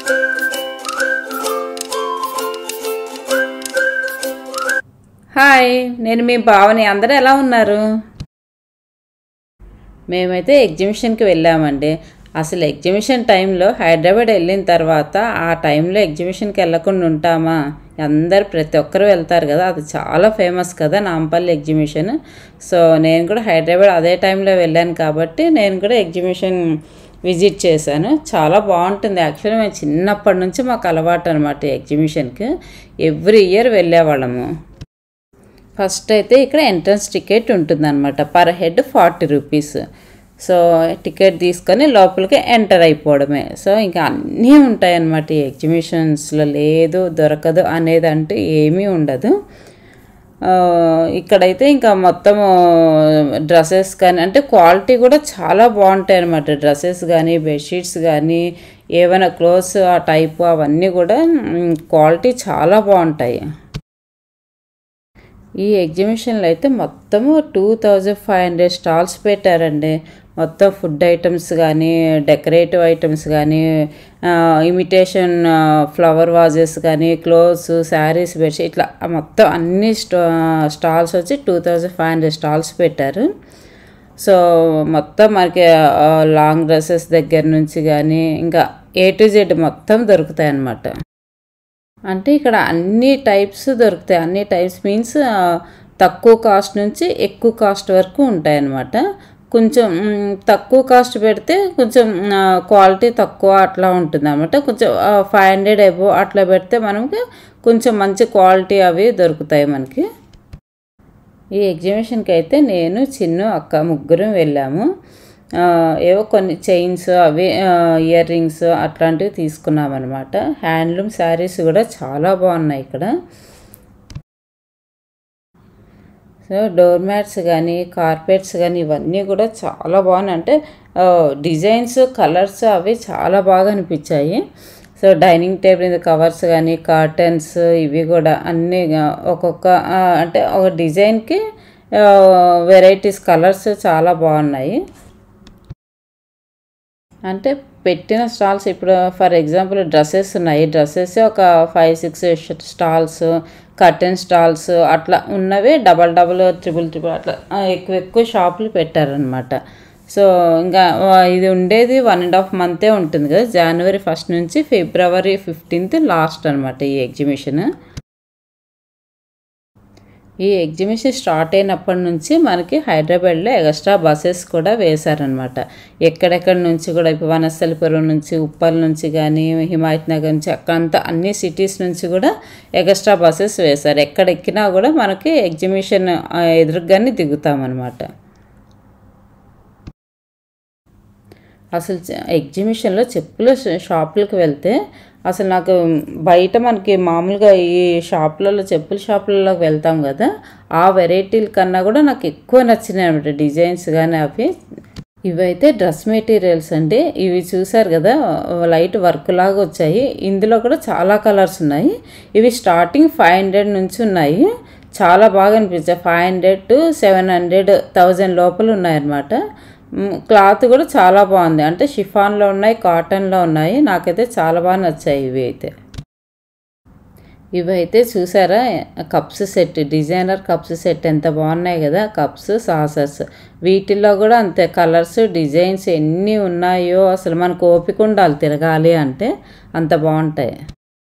Hi, నేను మీ భావని. అందరూ ఎలా ఉన్నారు? మేమైతే ఎగ్జిబిషన్కి వెళ్ళామండి. అసలు ఎగ్జిబిషన్ టైంలో హైదరాబాద్ వెళ్ళిన తర్వాత ఆ టైంలో ఎగ్జిబిషన్కి వెళ్ళకుండా ఉంటామా? అందరు ప్రతి ఒక్కరు వెళ్తారు కదా, అది చాలా ఫేమస్ కదా నాంపల్లి ఎగ్జిబిషన్. సో నేను కూడా హైదరాబాద్ అదే టైంలో వెళ్ళాను కాబట్టి నేను కూడా ఎగ్జిబిషన్ విజిట్ చేశాను. చాలా బాగుంటుంది. యాక్చువల్లీ మేము చిన్నప్పటి నుంచి మాకు అలవాటు అనమాట ఎగ్జిబిషన్కి. ఎవ్రీ ఇయర్ వెళ్ళేవాళ్ళము. ఫస్ట్ అయితే ఇక్కడ ఎంట్రన్స్ టికెట్ ఉంటుందన్నమాట. Per head 40 rupees. So ticket తీసుకొని లోపలికి ఎంటర్ అయిపోవడమే. సో ఇంకా అన్నీ ఉంటాయన్నమాట ఈ ఎగ్జిబిషన్స్లో. లేదు దొరకదు అనేది అంటే ఏమీ ఉండదు. ఇక్కడైతే ఇంకా మొత్తము డ్రెస్సెస్ కానీ అంటే క్వాలిటీ కూడా చాలా బాగుంటాయి అన్నమాట. డ్రెస్సెస్ కానీ బెడ్షీట్స్ కానీ ఏమైనా క్లోత్స్ ఆ టైపు అవన్నీ కూడా క్వాలిటీ చాలా బాగుంటాయి. ఈ ఎగ్జిబిషన్లో అయితే మొత్తము 2500 స్టాల్స్ పెట్టారండి. మొత్తం ఫుడ్ ఐటమ్స్ కానీ డెకరేటివ్ ఐటమ్స్ కానీ ఇమిటేషన్ ఫ్లవర్ వాజెస్ కానీ క్లోత్స్ శారీస్ బెడ్షీట్ ఇట్లా మొత్తం అన్ని స్టాల్స్ వచ్చి 2500 స్టాల్స్ పెట్టారు. సో మొత్తం మనకి లాంగ్ డ్రెస్సెస్ దగ్గర నుంచి కానీ ఇంకా A to Z మొత్తం దొరుకుతాయి అన్నమాట. అంటే ఇక్కడ అన్ని టైప్స్ దొరుకుతాయి. అన్ని టైప్స్ మీన్స్ తక్కువ కాస్ట్ నుంచి ఎక్కువ కాస్ట్ వరకు ఉంటాయన్నమాట. కొంచెం తక్కువ కాస్ట్ పెడితే కొంచెం క్వాలిటీ తక్కువ అట్లా ఉంటుంది అనమాట. కొంచెం 500 అబోవ్ అట్లా పెడితే మనకి కొంచెం మంచి క్వాలిటీ అవి దొరుకుతాయి మనకి. ఈ ఎగ్జిబిషన్కి అయితే నేను చిన్ను అక్క ముగ్గురం వెళ్ళాము. ఏవో కొన్ని చైన్స్ అవి ఇయర్ రింగ్స్ అట్లాంటివి తీసుకున్నాం అనమాట. హ్యాండ్లూమ్ శారీస్ కూడా చాలా బాగున్నాయి ఇక్కడ. సో డోర్ మ్యాట్స్ కానీ కార్పెట్స్ కానీ ఇవన్నీ కూడా చాలా బాగున్నాయి. అంటే డిజైన్స్ కలర్స్ అవి చాలా బాగా అనిపించాయి. సో డైనింగ్ టేబుల్ కవర్స్ కానీ కర్టన్స్ ఇవి కూడా అన్నీ ఒక్కొక్క అంటే ఒక డిజైన్కి వెరైటీస్ కలర్స్ చాలా బాగున్నాయి. అంటే పెట్టిన స్టాల్స్ ఇప్పుడు ఫర్ ఎగ్జాంపుల్ డ్రెస్సెస్ ఉన్నాయి. డ్రెస్సెస్ ఒక 5-6 స్టాల్స్, కర్టెన్ స్టాల్స్ అట్లా ఉన్నవి డబల్ ట్రిపుల్ అట్లా ఎక్కువ షాపులు పెట్టారనమాట. సో ఇంకా ఇది ఉండేది 1.5 month ఉంటుంది కదా. January 1st నుంచి February 15th లాస్ట్ అనమాట ఈ ఎగ్జిబిషన్. ఈ ఎగ్జిబిషన్ స్టార్ట్ అయినప్పటి నుంచి మనకి హైదరాబాద్లో ఎక్స్ట్రా బస్సెస్ కూడా వేశారనమాట. ఎక్కడెక్కడి నుంచి కూడా ఇప్పుడు వనస్థలిపురం నుంచి ఉప్పల్ నుంచి కానీ హిమాయత్ నగర్ నుంచి అక్కడంతా అన్ని సిటీస్ నుంచి కూడా ఎక్స్ట్రా బస్సెస్ వేశారు. ఎక్కడ ఎక్కినా కూడా మనకి ఎగ్జిబిషన్ ఎదురుగానే దిగుతామన్నమాట. అసలు ఎగ్జిబిషన్లో చెప్పుల షాపులకు వెళ్తే అసలు నాకు బయట మనకి మామూలుగా ఈ షాపులలో చెప్పుల షాపులలోకి వెళ్తాం కదా, ఆ వెరైటీల కన్నా కూడా నాకు ఎక్కువ నచ్చినాయి అనమాట డిజైన్స్ కానీ అవి. ఇవైతే డ్రెస్ మెటీరియల్స్ అండి. ఇవి చూసారు కదా లైట్ వర్క్ లాగా వచ్చాయి. ఇందులో కూడా చాలా కలర్స్ ఉన్నాయి. ఇవి స్టార్టింగ్ 500 నుంచి ఉన్నాయి. చాలా బాగా అనిపించాయి. 500 to 700, 1000 లోపల ఉన్నాయన్నమాట. క్లాత్ కూడా చాలా బాగుంది. అంటే షిఫాన్లో ఉన్నాయి, కాటన్లో ఉన్నాయి. నాకైతే చాలా బాగా నచ్చాయి ఇవి అయితే. ఇవైతే చూసారా cups set, designer cups set ఎంత బాగున్నాయి కదా. కప్స్ సాసర్స్ వీటిల్లో కూడా అంతే కలర్స్ డిజైన్స్ ఎన్ని ఉన్నాయో అసలు మనకు ఓపిక ఉండాలి తిరగాలి అంటే అంత బాగుంటాయి.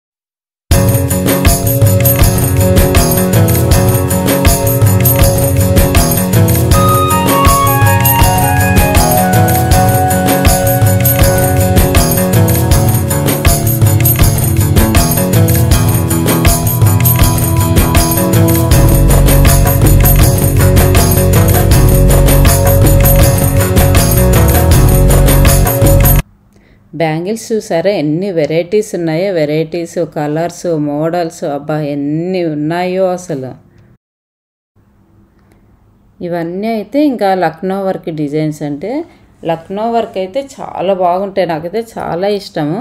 బ్యాంగిల్స్ చూసారా ఎన్ని వెరైటీస్ ఉన్నాయో. వెరైటీస్ కలర్స్ మోడల్స్ అబ్బా ఎన్ని ఉన్నాయో అసలు. ఇవన్నీ అయితే ఇంకా లక్నో వర్క్ డిజైన్స్. అంటే లక్నో వర్క్ అయితే చాలా బాగుంటాయి. నాకైతే చాలా ఇష్టము.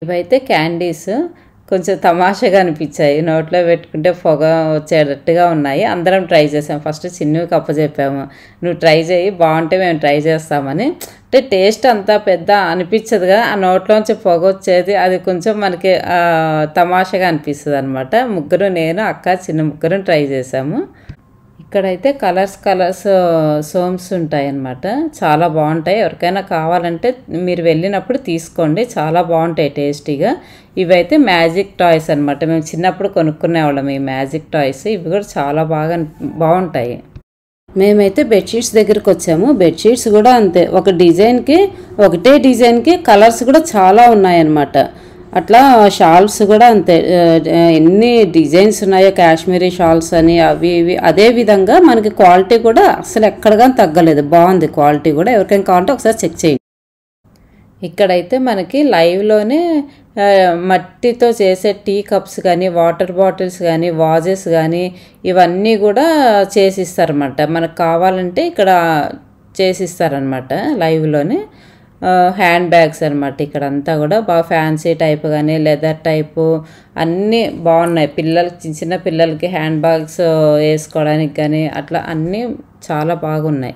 ఇవైతే క్యాండీస్ కొంచెం తమాషాగా అనిపించాయి, నోట్లో పెట్టుకుంటే పొగ వచ్చేటట్టుగా ఉన్నాయి. అందరం ట్రై చేసాం. ఫస్ట్ చిన్నవి అప్పచెప్పాము, నువ్వు ట్రై చేయి, బాగుంటే మేము ట్రై చేస్తామని. అంటే టేస్ట్ అంతా పెద్ద అనిపించదు కదా, ఆ నోట్లోంచి పొగ వచ్చేది అది కొంచెం మనకి తమాషాగా అనిపిస్తుంది అనమాట. ముగ్గురు, నేను, అక్క, చిన్న ముగ్గురం ట్రై చేసాము. ఇక్కడైతే కలర్స్ సోమ్స్ ఉంటాయి అన్నమాట, చాలా బాగుంటాయి. ఎవరికైనా కావాలంటే మీరు వెళ్ళినప్పుడు తీసుకోండి, చాలా బాగుంటాయి టేస్టీగా. ఇవైతే మ్యాజిక్ టాయ్స్ అనమాట, మేము చిన్నప్పుడు కొనుక్కునేవాళ్ళం ఈ మ్యాజిక్ టాయ్స్. ఇవి కూడా చాలా బాగుంటాయి. మేమైతే బెడ్షీట్స్ దగ్గరికి వచ్చాము. బెడ్షీట్స్ కూడా అంతే, ఒకటే డిజైన్కి కలర్స్ కూడా చాలా ఉన్నాయన్నమాట. అట్లా షాల్స్ కూడా అంతే, ఎన్ని డిజైన్స్ ఉన్నాయో, కాశ్మీరీ షాల్స్ అని అవి ఇవి. అదేవిధంగా మనకి క్వాలిటీ కూడా అసలు ఎక్కడగా తగ్గలేదు, బాగుంది క్వాలిటీ కూడా. ఎవరికైనా కావాలంటే ఒకసారి చెక్ చేయండి. ఇక్కడైతే మనకి లైవ్లోనే మట్టితో చేసే టీ కప్స్ కానీ, వాటర్ బాటిల్స్ కానీ, వాజెస్ కానీ ఇవన్నీ కూడా చేసిస్తారన్నమాట. మనకు కావాలంటే ఇక్కడ చేసిస్తారనమాట లైవ్లోనే. హ్యాండ్ బ్యాగ్స్ అనమాట, ఇక్కడ అంతా కూడా బాగా ఫ్యాన్సీ టైప్ కానీ, లెదర్ టైపు అన్నీ బాగున్నాయి. చిన్న పిల్లలకి హ్యాండ్ బ్యాగ్స్ వేసుకోవడానికి కానీ అట్లా అన్నీ చాలా బాగున్నాయి.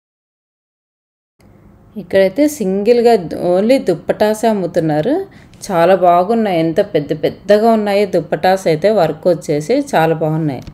ఇక్కడైతే సింగిల్గా ఓన్లీ దుప్పటాసే అమ్ముతున్నారు, చాలా బాగున్నాయి. ఎంత పెద్దగా ఉన్నాయి దుప్పటాస్ అయితే, వర్క్ వచ్చేసి చాలా బాగున్నాయి.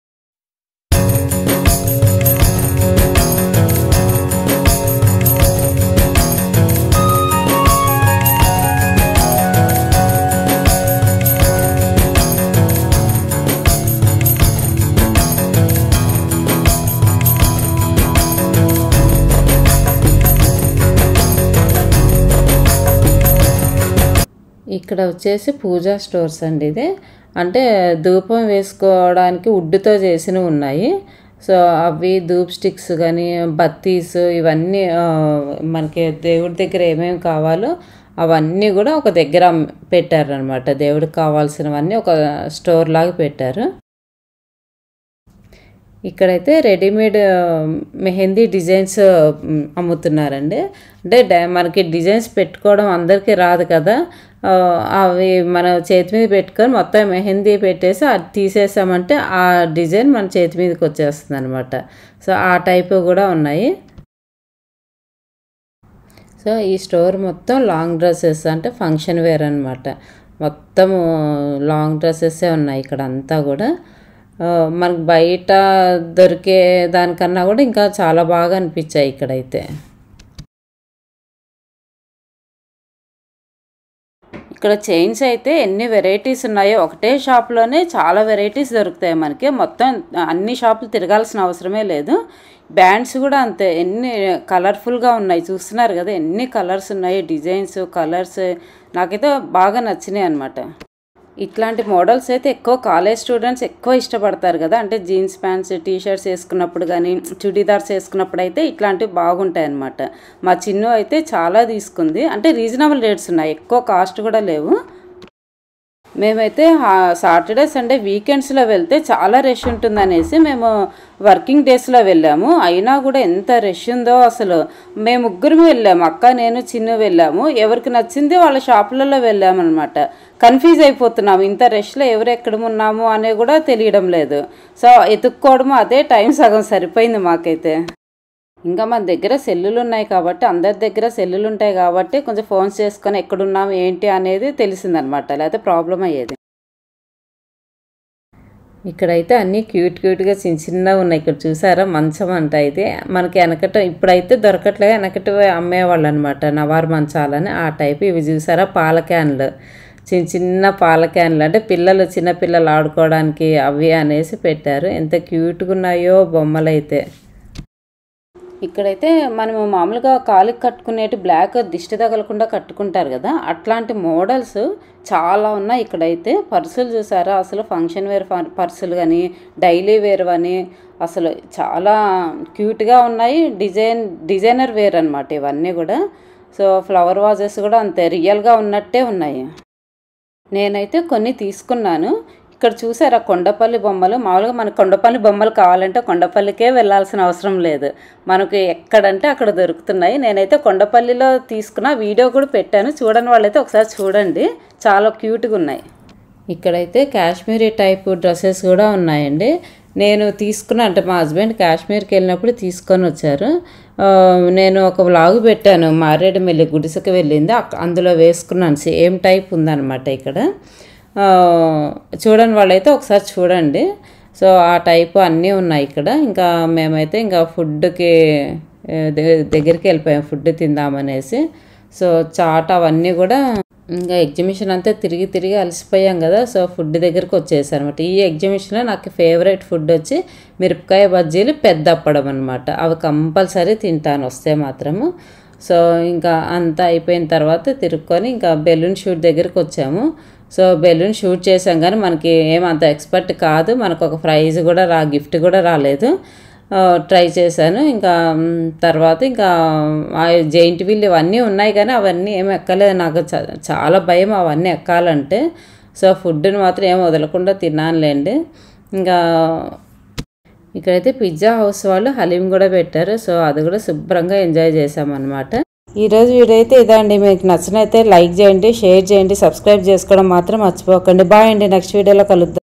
ఇక్కడ వచ్చేసి పూజా స్టోర్స్ అండి ఇది. అంటే ధూపం వేసుకోవడానికి వుడ్తో చేసినవి ఉన్నాయి. సో అవి ధూప్ స్టిక్స్ కానీ, బత్తీస్ ఇవన్నీ మనకి దేవుడి దగ్గర ఏమేమి కావాలో అవన్నీ కూడా ఒక దగ్గర పెట్టారనమాట. దేవుడికి కావాల్సినవన్నీ ఒక స్టోర్ లాగా పెట్టారు. ఇక్కడైతే రెడీమేడ్ మెహందీ డిజైన్స్ అమ్ముతున్నారండి. అంటే మనకి డిజైన్స్ పెట్టుకోవడం అందరికీ రాదు కదా, అవి మన చేతి మీద పెట్టుకొని మొత్తం మెహందీ పెట్టేసి అది తీసేసామంటే ఆ డిజైన్ మన చేతి మీదకి వచ్చేస్తుంది అనమాట. సో ఆ టైపు కూడా ఉన్నాయి. సో ఈ స్టోర్ మొత్తం లాంగ్ డ్రెస్సెస్, అంటే ఫంక్షన్ వేర్ అనమాట. మొత్తం లాంగ్ డ్రెస్సెస్సే ఉన్నాయి ఇక్కడ అంతా కూడా. మనకు బయట దొరికే దానికన్నా కూడా ఇంకా చాలా బాగా అనిపించాయి ఇక్కడైతే. ఇక్కడ చైన్స్ అయితే ఎన్ని వెరైటీస్ ఉన్నాయో, ఒకటే షాప్లోనే చాలా వెరైటీస్ దొరుకుతాయి మనకి. మొత్తం అన్ని షాపులు తిరగాల్సిన అవసరమే లేదు. బ్యాండ్స్ కూడా అంతే, ఎన్ని కలర్ఫుల్గా ఉన్నాయి, చూస్తున్నారు కదా ఎన్ని కలర్స్ ఉన్నాయి, డిజైన్స్ కలర్స్ నాకైతే బాగా నచ్చినాయి అనమాట. ఇట్లాంటి మోడల్స్ అయితే ఎక్కువ కాలేజ్ స్టూడెంట్స్ ఎక్కువ ఇష్టపడతారు కదా, అంటే జీన్స్ ప్యాంట్స్, టీషర్ట్స్ వేసుకున్నప్పుడు కానీ, చుడీదార్స్ వేసుకున్నప్పుడు అయితే ఇట్లాంటివి బాగుంటాయి అన్నమాట. మా చిన్ను అయితే చాలా తీసుకుంది, అంటే రీజనబుల్ రేట్స్ ఉన్నాయి, ఎక్కువ కాస్ట్ కూడా లేవు. మేమైతే సాటర్డే సండే వీకెండ్స్లో వెళ్తే చాలా రష్ ఉంటుందనేసి మేము వర్కింగ్ డేస్లో వెళ్ళాము. అయినా కూడా ఎంత రష్ ఉందో అసలు. మేము ముగ్గురు వెళ్ళాము, అక్క, నేను, చిన్ను వెళ్ళాము. ఎవరికి నచ్చింది వాళ్ళ షాపులలో వెళ్ళామన్నమాట. కన్ఫ్యూజ్ అయిపోతున్నాము, ఇంత రష్లో ఎవరు ఎక్కడ ఉన్నాము అనే కూడా తెలియడం లేదు. సో ఎత్తుక్కోవడము అదే టైం సగం సరిపోయింది మాకైతే. ఇంకా మన దగ్గర సెల్లులు ఉన్నాయి కాబట్టి, అందరి దగ్గర సెల్లులు ఉంటాయి కాబట్టి కొంచెం ఫోన్స్ చేసుకొని ఎక్కడున్నాము ఏంటి అనేది తెలిసిందనమాట, లేకపోతే ప్రాబ్లం అయ్యేది. ఇక్కడైతే అన్నీ క్యూట్గా చిన్నగా ఉన్నాయి. ఇక్కడ చూసారా మంచం అంట, అయితే మనకి వెనకట ఇప్పుడైతే దొరకట్లేదు, వెనకటి అమ్మేవాళ్ళు అనమాట నవారు మంచాలని ఆ టైపు. ఇవి చూసారా పాల క్యాన్లు, చిన్న పాల క్యాన్లు, అంటే చిన్నపిల్లలు ఆడుకోవడానికి అవి అనేసి పెట్టారు. ఎంత క్యూట్గా ఉన్నాయో బొమ్మలు అయితే. ఇక్కడైతే మనము మామూలుగా కాలికి కట్టుకునేటి బ్లాక్ దిష్టి తగలకుండా కట్టుకుంటారు కదా, అట్లాంటి మోడల్స్ చాలా ఉన్నాయి ఇక్కడైతే. పర్సులు చూసారా అసలు, ఫంక్షన్ వేర్ పర్సులు కానీ, డైలీ వేర్ అని అసలు చాలా క్యూట్గా ఉన్నాయి. డిజైనర్ వేర్ అనమాట ఇవన్నీ కూడా. సో ఫ్లవర్ వాజెస్ కూడా అంతే రియల్గా ఉన్నట్టే ఉన్నాయి. నేనైతే కొన్ని తీసుకున్నాను. ఇక్కడ చూసారా కొండపల్లి బొమ్మలు. మామూలుగా మనకు కొండపల్లి బొమ్మలు కావాలంటే కొండపల్లికే వెళ్ళాల్సిన అవసరం లేదు, మనకు ఎక్కడంటే అక్కడ దొరుకుతున్నాయి. నేనైతే కొండపల్లిలో తీసుకున్న వీడియో కూడా పెట్టాను, చూడని వాళ్ళైతే ఒకసారి చూడండి, చాలా క్యూట్గా ఉన్నాయి. ఇక్కడైతే కాశ్మీరీ టైప్ డ్రెస్సెస్ కూడా ఉన్నాయండి. నేను తీసుకున్నా, అంటే మా హస్బెండ్ కాశ్మీర్కి వెళ్ళినప్పుడు తీసుకొని వచ్చారు. నేను ఒక వ్లాగ్ పెట్టాను, మారేడుమిల్లి గుడిసెకి వెళ్ళింది, అందులో వేసుకున్నాను. సేమ్ టైప్ ఉందన్నమాట ఇక్కడ. చూడని వాళ్ళైతే ఒకసారి చూడండి. సో ఆ టైపు అన్నీ ఉన్నాయి ఇక్కడ. ఇంకా మేమైతే ఇంకా ఫుడ్కి దగ్గరికి వెళ్ళిపోయాం, ఫుడ్ తిందామనేసి. సో చాట్ అవన్నీ కూడా ఇంకా ఎగ్జిబిషన్ అంతా తిరిగి తిరిగి అలసిపోయాం కదా, సో ఫుడ్ దగ్గరికి వచ్చేసారు అనమాట. ఈ ఎగ్జిబిషన్లో నాకు ఫేవరెట్ ఫుడ్ వచ్చి మిరపకాయ బజ్జీలు, పెద్ద అప్పడం అనమాట. అవి కంపల్సరీ తింటాను వస్తే మాత్రము. సో ఇంకా అంతా అయిపోయిన తర్వాత తిరుక్కొని ఇంకా బెలూన్ షూట్ దగ్గరికి వచ్చాము. సో బెలూన్ షూట్ చేసాం కానీ మనకి ఏమంత ఎక్స్పర్ట్ కాదు, మనకు ఒక ప్రైజ్ కూడా గిఫ్ట్ కూడా రాలేదు. ట్రై చేశాను. ఇంకా తర్వాత ఇంకా జైంట్ వీల్ ఇవన్నీ ఉన్నాయి కానీ అవన్నీ ఏమి ఎక్కలేదు, నాకు చాలా భయం అవన్నీ ఎక్కాలంటే. సో ఫుడ్ని మాత్రం ఏం వదలకుండా తిన్నానులేండి. ఇంకా ఇక్కడైతే పిజ్జా హౌస్ వాళ్ళు హలీం కూడా పెట్టారు, సో అది కూడా శుభ్రంగా ఎంజాయ్ చేసామన్నమాట. ఈరోజు వీడియో అయితే ఇదండి. మీకు నచ్చినైతే లైక్ చేయండి, షేర్ చేయండి, సబ్స్క్రైబ్ చేసుకోవడం మాత్రం మర్చిపోకండి. బాయ్ అండి, నెక్స్ట్ వీడియోలో కలుద్దాం.